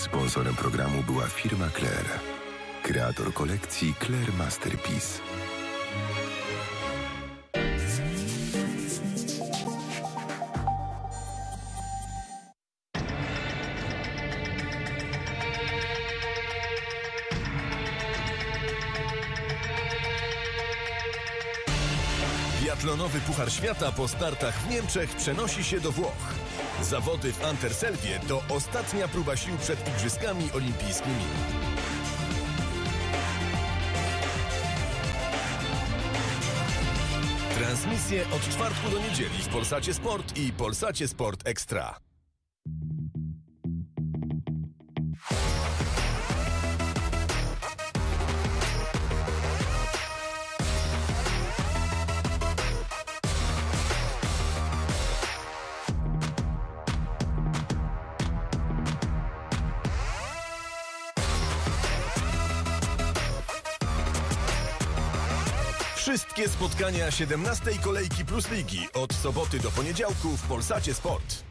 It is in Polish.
Sponsorem programu była firma Claire, kreator kolekcji Claire Masterpiece. Biatlonowy Puchar Świata po startach w Niemczech przenosi się do Włoch. Zawody w Anterselwie to ostatnia próba sił przed Igrzyskami Olimpijskimi. Transmisje od czwartku do niedzieli w Polsacie Sport i Polsacie Sport Ekstra. Wszystkie spotkania 17. kolejki Plus Ligi od soboty do poniedziałku w Polsacie Sport.